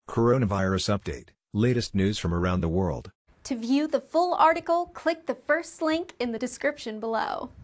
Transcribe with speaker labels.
Speaker 1: Coronavirus update. Latest news from around the world.
Speaker 2: To view the full article, click the first link in the description below.